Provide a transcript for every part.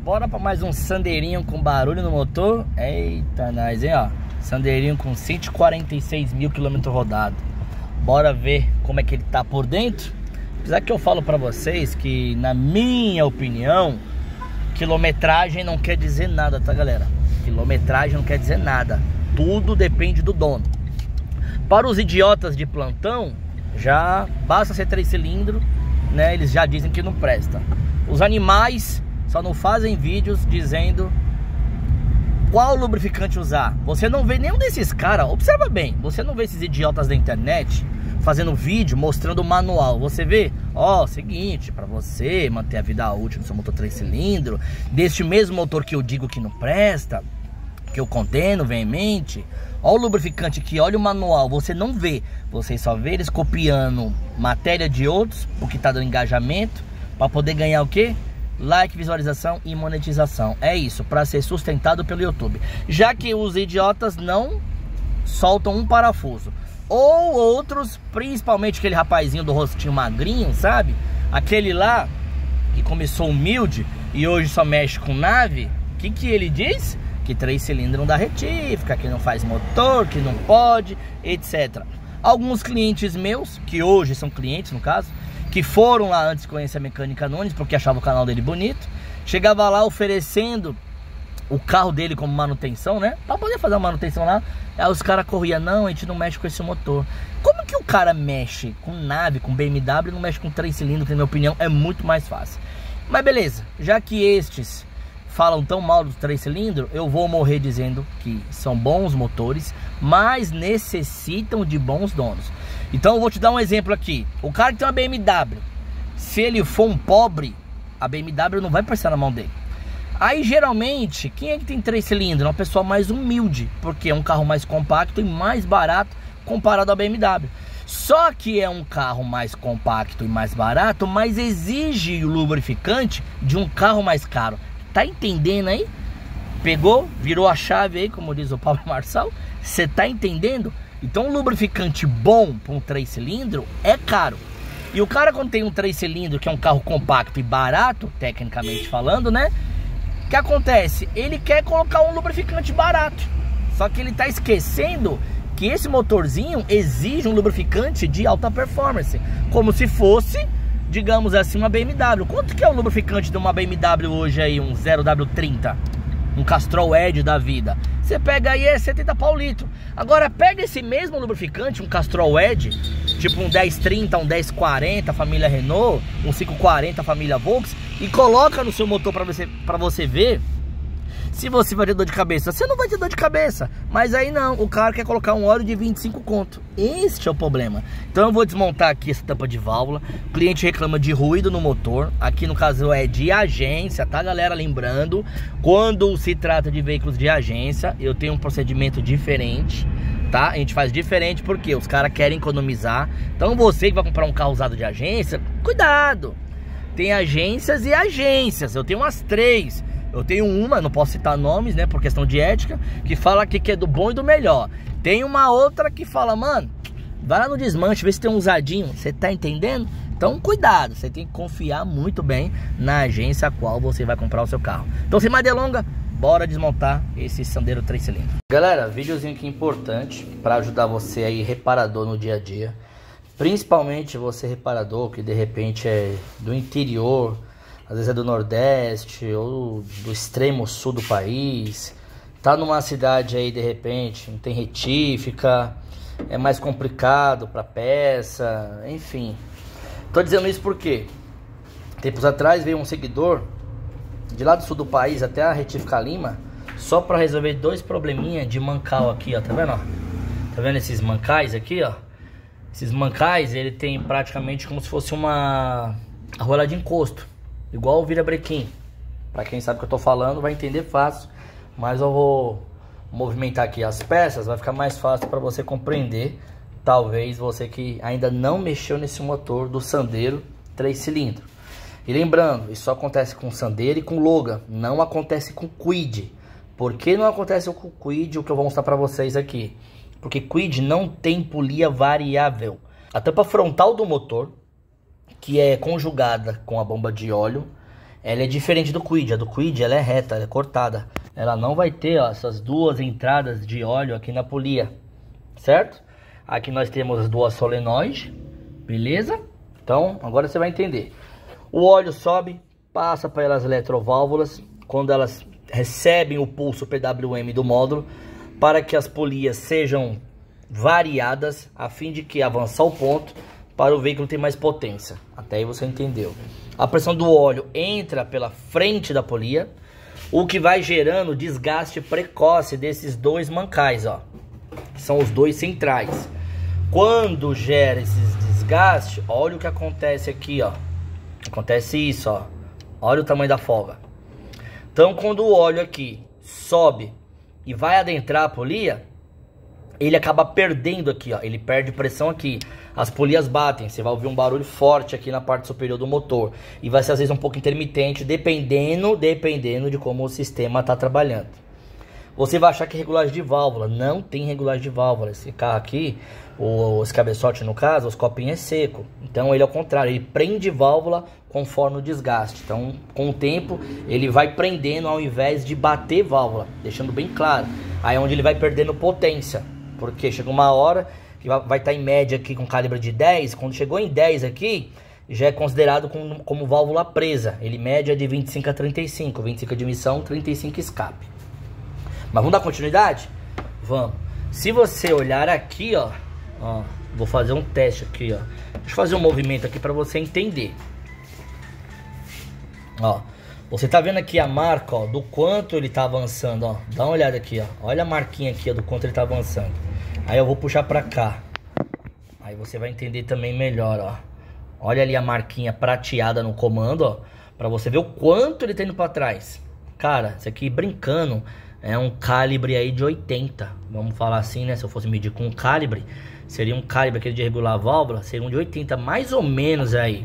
bora pra mais um Sandeirinho com barulho no motor. Eita, nós, hein, ó. Sandeirinho com 146 mil quilômetros rodados. Bora ver como é que ele tá por dentro. Apesar que eu falo pra vocês que, na minha opinião, quilometragem não quer dizer nada, tá, galera? Quilometragem não quer dizer nada. Tudo depende do dono. Para os idiotas de plantão, já basta ser 3 cilindros, né? Eles já dizem que não presta. Os animais só não fazem vídeos dizendo qual lubrificante usar. Você não vê nenhum desses caras, observa bem, você não vê esses idiotas da internet fazendo vídeo mostrando o manual. Você vê, ó, seguinte, para você manter a vida útil do seu motor 3 cilindros, deste mesmo motor que eu digo que não presta, que eu condeno veemente, ó o lubrificante aqui, olha o manual, você não vê, você só vê eles copiando matéria de outros, o que tá dando engajamento, para poder ganhar o quê? Like, visualização e monetização. É isso, para ser sustentado pelo YouTube. Já que os idiotas não soltam um parafuso. Ou outros, principalmente aquele rapazinho do rostinho magrinho, sabe? Aquele lá que começou humilde e hoje só mexe com nave. O que ele diz? Que 3 cilindros não dá retífica, que não faz motor, que não pode, etc. Alguns clientes meus, que hoje são clientes no caso, que foram lá antes conhecer a Mecânica Nunes, porque achavam o canal dele bonito, chegava lá oferecendo o carro dele como manutenção, né? Pra poder fazer a manutenção lá. Aí os caras corriam, não, a gente não mexe com esse motor. Como que o cara mexe com nave, com BMW, e não mexe com 3 cilindros, que na minha opinião é muito mais fácil. Mas beleza, já que estes falam tão mal dos 3 cilindros, eu vou morrer dizendo que são bons motores, mas necessitam de bons donos. Então eu vou te dar um exemplo aqui. O cara que tem uma BMW, se ele for um pobre, a BMW não vai prestar na mão dele. Aí geralmente, quem é que tem 3 cilindros? Uma pessoa mais humilde, porque é um carro mais compacto e mais barato comparado à BMW. Só que é um carro mais compacto e mais barato, mas exige o lubrificante de um carro mais caro. Tá entendendo aí? Pegou, virou a chave aí, como diz o Paulo Marçal. Você tá entendendo? Então um lubrificante bom para um 3 cilindros é caro. E o cara, quando tem um 3 cilindros, que é um carro compacto e barato, tecnicamente falando, né? O que acontece? Ele quer colocar um lubrificante barato. Só que ele tá esquecendo que esse motorzinho exige um lubrificante de alta performance, como se fosse, digamos assim, uma BMW. Quanto que é o lubrificante de uma BMW hoje aí, um 0W30? Um Castrol Edge da vida. Você pega aí, é 70 pau litro. Agora pega esse mesmo lubrificante, um Castrol Edge, tipo um 1030, um 1040 família Renault, um 540 família Volks, e coloca no seu motor pra você ver se você vai ter dor de cabeça. Você não vai ter dor de cabeça, mas aí não, o cara quer colocar um óleo de 25 conto. Este é o problema. Então eu vou desmontar aqui essa tampa de válvula. O cliente reclama de ruído no motor. Aqui no caso é de agência, tá, galera? Lembrando, quando se trata de veículos de agência, eu tenho um procedimento diferente, tá? A gente faz diferente porque os caras querem economizar. Então você que vai comprar um carro usado de agência, cuidado. Tem agências e agências. Eu tenho umas 3. Eu tenho uma, não posso citar nomes, né, por questão de ética, que fala aqui que é do bom e do melhor. Tem uma outra que fala, mano, vai lá no desmanche, vê se tem um usadinho. Você tá entendendo? Então cuidado, você tem que confiar muito bem na agência a qual você vai comprar o seu carro. Então sem mais delongas, bora desmontar esse Sandero 3 cilindros. Galera, videozinho aqui importante para ajudar você aí, reparador no dia a dia. Principalmente você reparador que de repente é do interior, às vezes é do Nordeste ou do extremo sul do país. Tá numa cidade aí, de repente, não tem retífica, é mais complicado para peça, enfim. Tô dizendo isso porque tempos atrás veio um seguidor de lá do sul do país até a Retífica Lima, só para resolver 2 probleminha de mancal aqui, ó, tá vendo, ó? Tá vendo esses mancais aqui, ó? Esses mancais, ele tem praticamente como se fosse uma argola de encosto, igual o virabrequim. Pra quem sabe o que eu tô falando vai entender fácil, mas eu vou movimentar aqui as peças, vai ficar mais fácil para você compreender. Talvez você que ainda não mexeu nesse motor do Sandero 3 cilindros. E lembrando, isso só acontece com Sandero e com Logan, não acontece com Kwid. Por que não acontece com o Kwid? O que eu vou mostrar para vocês aqui. Porque Kwid não tem polia variável. A tampa frontal do motor, que é conjugada com a bomba de óleo, ela é diferente do Quid. A do Quid, ela é reta, ela é cortada. Ela não vai ter, ó, essas duas entradas de óleo aqui na polia, certo? Aqui nós temos as duas solenoides, beleza? Então, agora você vai entender. O óleo sobe, passa pelas eletroválvulas, quando elas recebem o pulso PWM do módulo, para que as polias sejam variadas, a fim de que avançar o ponto para o veículo ter mais potência. Até aí você entendeu. A pressão do óleo entra pela frente da polia, o que vai gerando desgaste precoce desses dois mancais, ó, que são os dois centrais. Quando gera esses desgastes, olha o que acontece aqui, ó. Acontece isso, ó. Olha o tamanho da folga. Então, quando o óleo aqui sobe e vai adentrar a polia, ele acaba perdendo aqui, ó. Ele perde pressão aqui. As polias batem, você vai ouvir um barulho forte aqui na parte superior do motor. E vai ser às vezes um pouco intermitente, dependendo de como o sistema está trabalhando. Você vai achar que é regulagem de válvula. Não tem regulagem de válvula. Esse carro aqui, esse cabeçote no caso, os copinhos é seco. Então ele é o contrário, ele prende válvula conforme o desgaste. Então com o tempo ele vai prendendo ao invés de bater válvula, deixando bem claro. Aí é onde ele vai perdendo potência. Porque chega uma hora que vai estar em média aqui com calibre de 10. Quando chegou em 10 aqui, já é considerado como válvula presa. Ele média de 25 a 35. 25 admissão, 35 escape. Mas vamos dar continuidade? Vamos. Se você olhar aqui, ó, vou fazer um teste aqui, ó. Deixa eu fazer um movimento aqui para você entender. Ó, você tá vendo aqui a marca, ó, do quanto ele tá avançando, ó. Dá uma olhada aqui, ó. Olha a marquinha aqui, ó, do quanto ele tá avançando. Aí eu vou puxar pra cá. Aí você vai entender também melhor, ó. Olha ali a marquinha prateada no comando, ó. Pra você ver o quanto ele tá indo pra trás. Cara, isso aqui brincando é um calibre aí de 80. Vamos falar assim, né? Se eu fosse medir com um calibre, seria um calibre aquele de regular a válvula, seria um de 80, mais ou menos aí.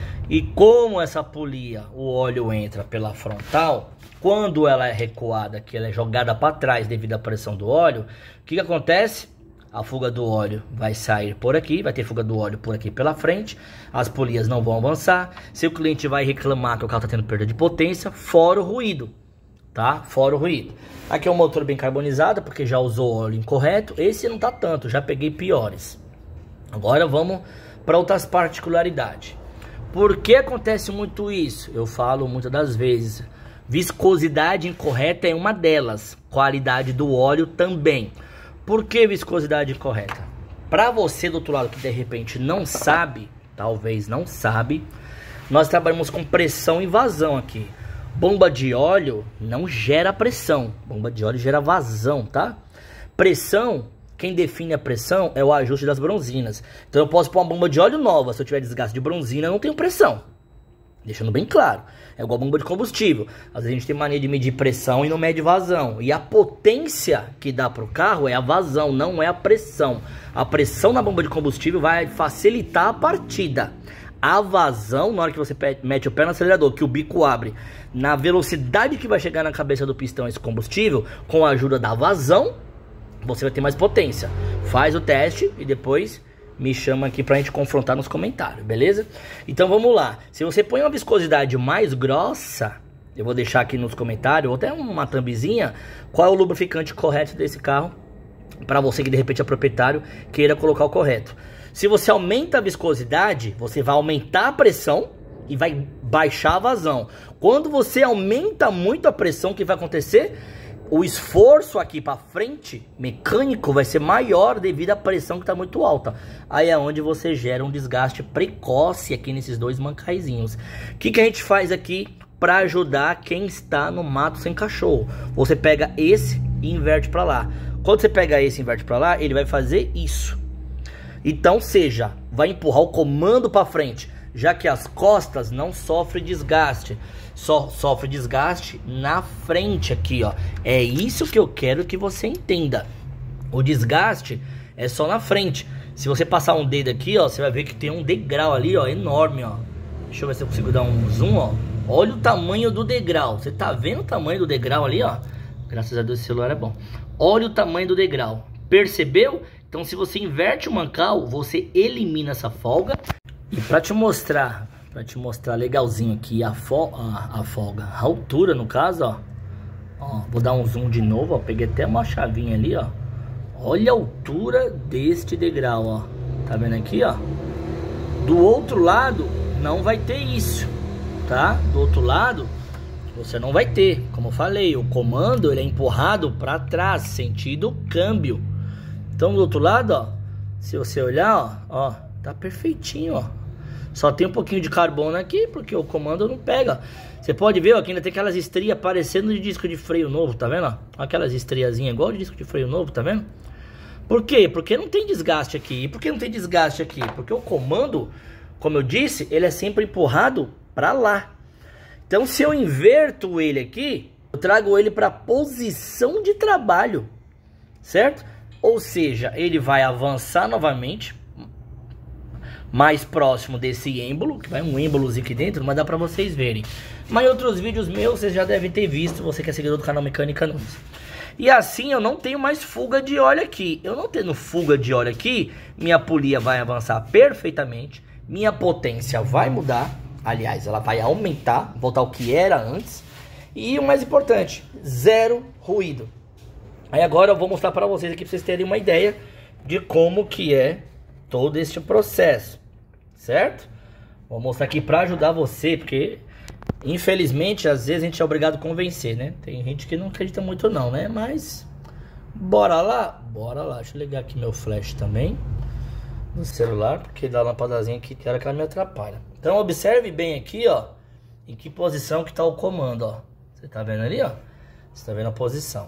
E como essa polia, o óleo entra pela frontal, quando ela é recuada, que ela é jogada para trás devido à pressão do óleo, o que acontece? A fuga do óleo vai sair por aqui, vai ter fuga do óleo por aqui pela frente, as polias não vão avançar, seu cliente vai reclamar que o carro está tendo perda de potência, fora o ruído, tá? Fora o ruído. Aqui é um motor bem carbonizado, porque já usou óleo incorreto, esse não tá tanto, já peguei piores. Agora vamos para outras particularidades. Por que acontece muito isso? Eu falo muitas das vezes, viscosidade incorreta é uma delas, qualidade do óleo também. Por que viscosidade incorreta? Para você do outro lado que de repente não sabe, talvez não sabe, nós trabalhamos com pressão e vazão aqui. Bomba de óleo não gera pressão, bomba de óleo gera vazão, tá? Pressão, quem define a pressão é o ajuste das bronzinas. Então eu posso pôr uma bomba de óleo nova, se eu tiver desgaste de bronzina eu não tenho pressão. Deixando bem claro, é igual bomba de combustível. Às vezes a gente tem mania de medir pressão e não mede vazão. E a potência que dá para o carro é a vazão, não é a pressão. A pressão na bomba de combustível vai facilitar a partida. A vazão, na hora que você mete o pé no acelerador, que o bico abre, na velocidade que vai chegar na cabeça do pistão esse combustível, com a ajuda da vazão, você vai ter mais potência. Faz o teste e depois me chama aqui pra gente confrontar nos comentários, beleza? Então vamos lá. Se você põe uma viscosidade mais grossa, eu vou deixar aqui nos comentários, ou até uma thumbzinha, qual é o lubrificante correto desse carro, para você que de repente é proprietário, queira colocar o correto. Se você aumenta a viscosidade, você vai aumentar a pressão e vai baixar a vazão. Quando você aumenta muito a pressão, o que vai acontecer? O esforço aqui para frente, mecânico, vai ser maior devido à pressão que está muito alta. Aí é onde você gera um desgaste precoce aqui nesses dois mancaizinhos. O que a gente faz aqui para ajudar quem está no mato sem cachorro? Você pega esse e inverte para lá. Quando você pega esse e inverte para lá, ele vai fazer isso. Então, seja, vai empurrar o comando para frente, já que as costas não sofrem desgaste. Só sofre desgaste na frente aqui, ó. É isso que eu quero que você entenda. O desgaste é só na frente. Se você passar um dedo aqui, ó, você vai ver que tem um degrau ali, ó, enorme, ó. Deixa eu ver se eu consigo dar um zoom, ó. Olha o tamanho do degrau. Você tá vendo o tamanho do degrau ali, ó? Graças a Deus esse celular é bom. Olha o tamanho do degrau. Percebeu? Então se você inverte o mancal, você elimina essa folga. E para te mostrar Pra te mostrar legalzinho aqui a folga, a altura no caso, ó. Ó, vou dar um zoom de novo, ó. Peguei até uma chavinha ali, ó. Olha a altura deste degrau, ó. Tá vendo aqui, ó? Do outro lado não vai ter isso, tá? Do outro lado você não vai ter. Como eu falei, o comando ele é empurrado para trás, sentido câmbio. Então do outro lado, ó, se você olhar, ó, tá perfeitinho, ó. Só tem um pouquinho de carbono aqui, porque o comando não pega. Você pode ver, ó, que ainda tem aquelas estrias parecendo de disco de freio novo, tá vendo? Ó? Aquelas estriazinhas igual de disco de freio novo, tá vendo? Por quê? Porque não tem desgaste aqui. E por que não tem desgaste aqui? Porque o comando, como eu disse, ele é sempre empurrado para lá. Então se eu inverto ele aqui, eu trago ele para posição de trabalho, certo? Ou seja, ele vai avançar novamente, mais próximo desse êmbolo, que vai um êmbolozinho aqui dentro, mas dá pra vocês verem. Mas em outros vídeos meus, vocês já devem ter visto, você que é seguidor do canal Mecânica Nunes. E assim eu não tenho mais fuga de óleo aqui. Eu não tendo fuga de óleo aqui, minha polia vai avançar perfeitamente, minha potência vai mudar, aliás, ela vai aumentar, voltar ao que era antes. E o mais importante, zero ruído. Aí agora eu vou mostrar pra vocês aqui, pra vocês terem uma ideia de como que é todo este processo. Certo? Vou mostrar aqui pra ajudar você, porque infelizmente às vezes a gente é obrigado a convencer, né? Tem gente que não acredita muito não, né? Mas bora lá? Bora lá. Deixa eu ligar aqui meu flash também no celular, porque dá uma lampadazinha aqui que hora que ela me atrapalha. Então observe bem aqui, ó, em que posição que tá o comando, ó. Você tá vendo ali, ó? Você tá vendo a posição.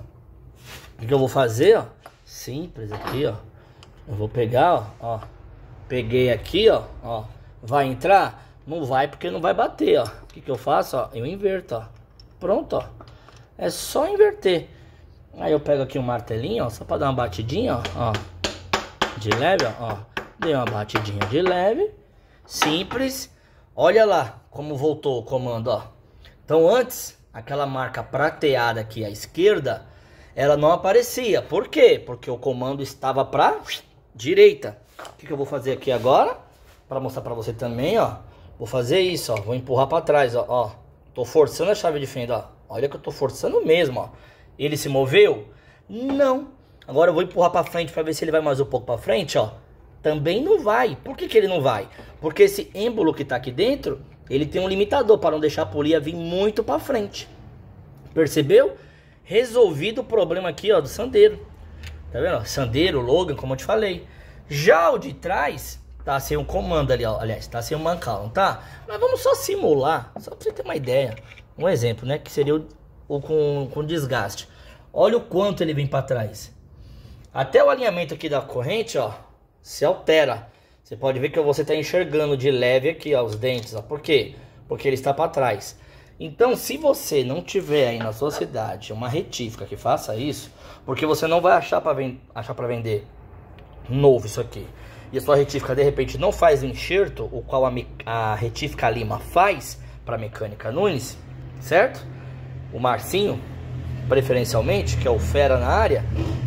O que eu vou fazer, ó? Simples aqui, ó. Eu vou pegar, ó. Peguei aqui, ó. Vai entrar? Não vai porque não vai bater, ó. O que eu faço, ó? Eu inverto, ó. Pronto, ó. É só inverter. Aí eu pego aqui um martelinho, ó. Só pra dar uma batidinha, ó. De leve, ó. Dei uma batidinha de leve. Simples. Olha lá como voltou o comando, ó. Então antes, aquela marca prateada aqui à esquerda, ela não aparecia. Por quê? Porque o comando estava pra direita. O que eu vou fazer aqui agora? Para mostrar para você também, ó. Vou fazer isso, ó. Vou empurrar para trás, ó. Tô forçando a chave de fenda, ó. Olha que eu tô forçando mesmo, ó. Ele se moveu? Não. Agora eu vou empurrar para frente para ver se ele vai mais um pouco para frente, ó. Também não vai. Por que ele não vai? Porque esse êmbolo que tá aqui dentro, ele tem um limitador para não deixar a polia vir muito para frente. Percebeu? Resolvido o problema aqui, ó, do Sandero. Tá vendo? Sandero, Logan, como eu te falei. Já o de trás tá sem um comando ali, ó. Aliás, tá sem um mancal, não tá? Mas vamos só simular, só pra você ter uma ideia. Um exemplo, né? Que seria o com desgaste. Olha o quanto ele vem pra trás. Até o alinhamento aqui da corrente, ó, se altera. Você pode ver que você tá enxergando de leve aqui, ó, os dentes, ó. Por quê? Porque ele está pra trás. Então, se você não tiver aí na sua cidade uma retífica que faça isso, porque você não vai achar para vender novo isso aqui, e a sua retífica de repente não faz o enxerto, o qual a retífica Lima faz para Mecânica Nunes, certo? O Marcinho, preferencialmente, que é o fera na área.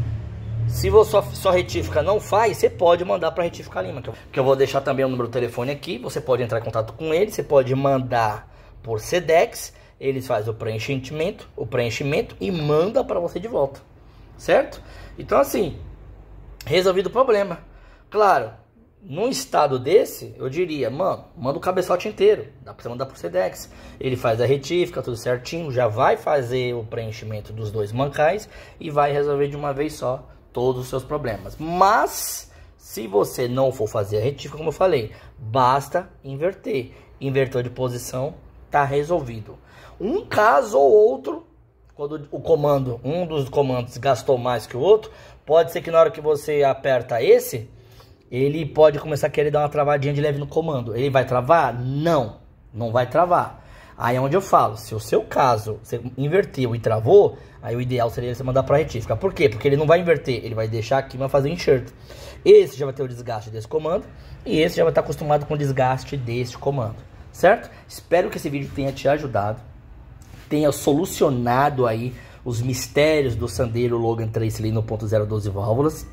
Se sua retífica não faz, você pode mandar para a retífica Lima, que eu vou deixar também o número do telefone aqui. Você pode entrar em contato com ele, você pode mandar por Sedex, eles fazem o preenchimento e manda para você de volta, certo? Então assim, resolvido o problema. Claro, num estado desse, eu diria, mano, manda o cabeçote inteiro, dá para você mandar por Sedex. Ele faz a retífica, tudo certinho, já vai fazer o preenchimento dos dois mancais e vai resolver de uma vez só todos os seus problemas. Mas se você não for fazer a retífica, como eu falei, basta inverter. Invertou de posição, tá resolvido. Um caso ou outro, quando o comando, um dos comandos gastou mais que o outro, pode ser que na hora que você aperta esse, ele pode começar a querer dar uma travadinha de leve no comando. Ele vai travar? Não, não vai travar. Aí é onde eu falo, se o seu caso você inverteu e travou, aí o ideal seria você mandar para retífica. Por quê? Porque ele não vai inverter, ele vai deixar aqui, vai fazer o enxerto. Esse já vai ter o desgaste desse comando e esse já vai estar acostumado com o desgaste desse comando. Certo? Espero que esse vídeo tenha te ajudado, tenha solucionado aí os mistérios do Sandero Logan 3 cilindro 1.012 válvulas,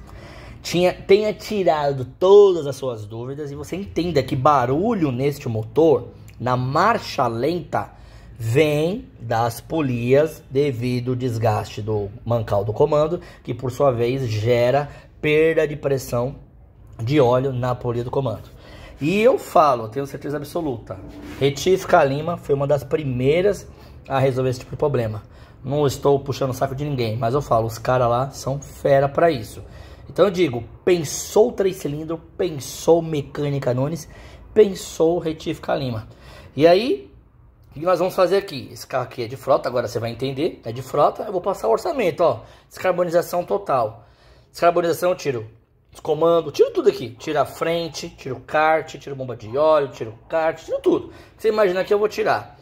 tenha tirado todas as suas dúvidas e você entenda que barulho neste motor, na marcha lenta vem das polias devido ao desgaste do mancal do comando, que por sua vez gera perda de pressão de óleo na polia do comando. E eu falo, tenho certeza absoluta, Retífica Lima foi uma das primeiras a resolver esse tipo de problema. Não estou puxando o saco de ninguém, mas eu falo, os caras lá são fera para isso. Então eu digo, pensou 3 cilindros, pensou Mecânica Nunes, pensou Retífica Lima. E aí, o que nós vamos fazer aqui? Esse carro aqui é de frota, agora você vai entender, é de frota, eu vou passar o orçamento, ó. Descarbonização total. Descarbonização eu tiro os comandos, tiro tudo aqui. Tiro a frente, tiro o kart, tiro bomba de óleo, tiro o kart, tiro tudo. Você imagina que eu vou tirar.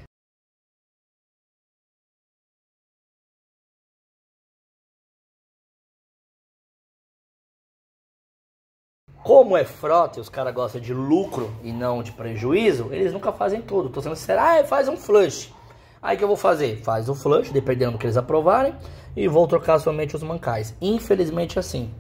Como é frota e os caras gostam de lucro e não de prejuízo, eles nunca fazem tudo. Tô sendo sincero, faz um flush. Aí que eu vou fazer? Faz o flush, dependendo do que eles aprovarem, e vou trocar somente os mancais. Infelizmente é assim.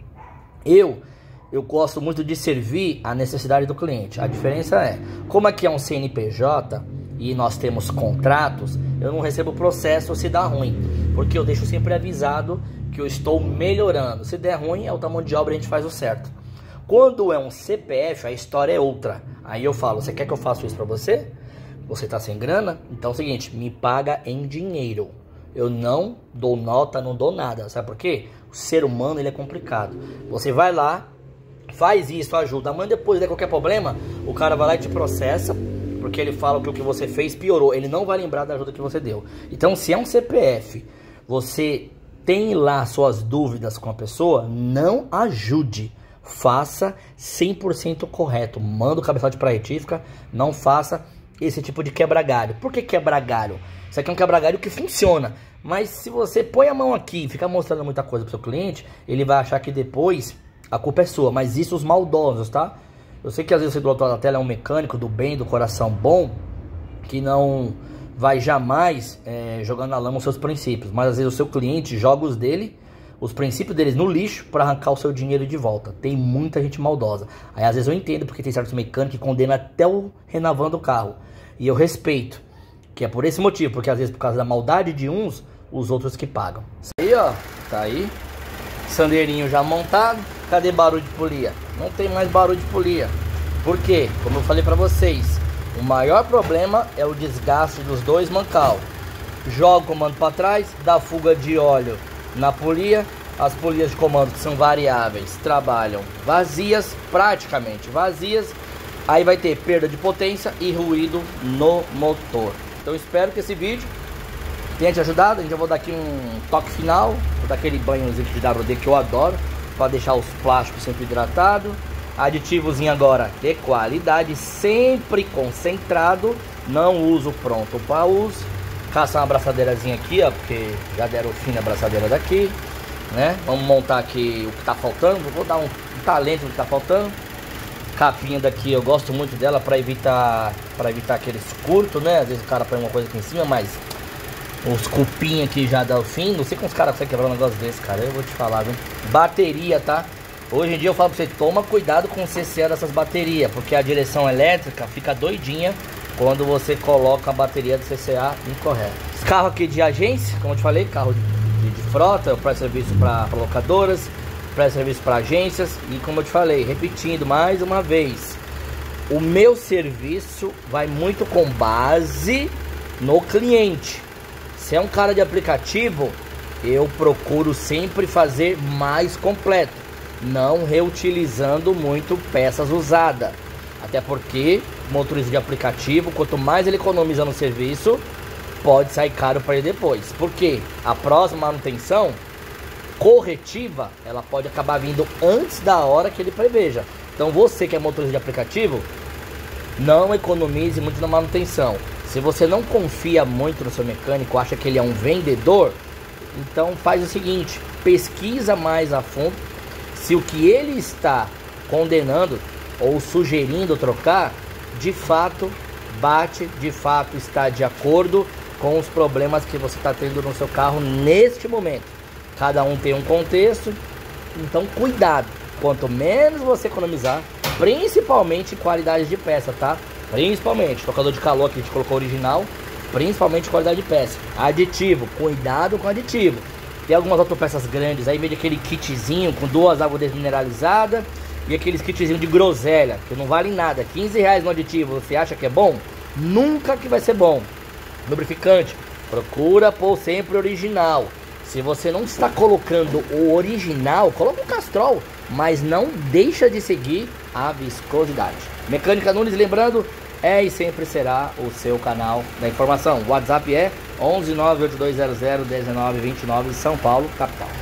Eu gosto muito de servir a necessidade do cliente. A diferença é, como aqui é um CNPJ e nós temos contratos, eu não recebo processo se dá ruim, porque eu deixo sempre avisado que eu estou melhorando. Se der ruim, é o tamanho de obra, a gente faz o certo. Quando é um CPF, a história é outra. Aí eu falo, você quer que eu faça isso pra você? Você tá sem grana? Então é o seguinte, me paga em dinheiro. Eu não dou nota, não dou nada. Sabe por quê? O ser humano, ele é complicado. Você vai lá, faz isso, ajuda. Amanhã depois de qualquer problema, o cara vai lá e te processa, porque ele fala que o que você fez piorou. Ele não vai lembrar da ajuda que você deu. Então, se é um CPF, você tem lá suas dúvidas com a pessoa, não ajude. Faça 100% correto. Manda o cabeçote para a retífica. Não faça esse tipo de quebra-galho. Por que quebra-galho? Isso aqui é um quebra-galho que funciona. Mas se você põe a mão aqui e fica mostrando muita coisa pro seu cliente, ele vai achar que depois a culpa é sua. Mas isso os maldosos, tá? Eu sei que às vezes você do outro lado da tela é um mecânico do bem, do coração bom, que não vai jamais jogar na lama os seus princípios. Mas às vezes o seu cliente joga os princípios deles no lixo para arrancar o seu dinheiro de volta. Tem muita gente maldosa. Aí às vezes eu entendo, porque tem certos mecânicos que condenam até o renovando o carro. E eu respeito, que é por esse motivo, porque às vezes por causa da maldade de uns, os outros que pagam. Isso aí, ó, tá aí. Sandeirinho já montado. Cadê barulho de polia? Não tem mais barulho de polia. Por quê? Como eu falei pra vocês, o maior problema é o desgaste dos dois mancal. Joga o comando para trás, dá fuga de óleo na polia. As polias de comando, que são variáveis, trabalham vazias, praticamente vazias. Aí vai ter perda de potência e ruído no motor. Então espero que esse vídeo tenha te ajudado. A gente já vou dar aqui um toque final, vou dar aquele banhozinho de WD que eu adoro, para deixar os plásticos sempre hidratados. Aditivozinho agora de qualidade, sempre concentrado, não uso pronto para uso. Caçar uma abraçadeirazinha aqui, ó, porque já deram o fim na abraçadeira daqui, né? Vamos montar aqui o que tá faltando, vou dar um talento do que tá faltando. Capinha daqui, eu gosto muito dela para evitar aqueles curtos, né? Às vezes o cara põe uma coisa aqui em cima, mas os cupinhos aqui já dá o fim. Não sei como os caras conseguem quebrar um negócio desse, cara. Eu vou te falar, viu? Bateria, tá? Hoje em dia eu falo pra você, toma cuidado com o CCA dessas baterias, porque a direção elétrica fica doidinha quando você coloca a bateria do CCA incorreta. Esse carro aqui de agência, como eu te falei, carro de frota, eu presto serviço para locadoras, presto serviço para agências. E como eu te falei, repetindo mais uma vez, o meu serviço vai muito com base no cliente. Se é um cara de aplicativo, eu procuro sempre fazer mais completo, não reutilizando muito peças usadas. Até porque motorista de aplicativo, quanto mais ele economiza no serviço, pode sair caro para ele depois. Porque a próxima manutenção corretiva, ela pode acabar vindo antes da hora que ele preveja. Então você que é motorista de aplicativo, não economize muito na manutenção. Se você não confia muito no seu mecânico, acha que ele é um vendedor, então faz o seguinte, pesquisa mais a fundo se o que ele está condenando ou sugerindo trocar, de fato bate, de fato está de acordo com os problemas que você está tendo no seu carro neste momento. Cada um tem um contexto, então cuidado. Quanto menos você economizar, principalmente qualidade de peça, tá? Principalmente, tocador de calor que a gente colocou original, principalmente qualidade de peça. Aditivo, cuidado com aditivo. Tem algumas autopeças grandes aí, meio aquele kitzinho com 2 águas desmineralizadas e aqueles kitzinhos de groselha, que não valem nada. 15 reais no aditivo, você acha que é bom? Nunca que vai ser bom. Lubrificante, procura pôr sempre original. Se você não está colocando o original, coloca o Castrol, mas não deixa de seguir a viscosidade. Mecânica Nunes, lembrando, é e sempre será o seu canal da informação. O WhatsApp é 11 98200 1929, São Paulo, capital.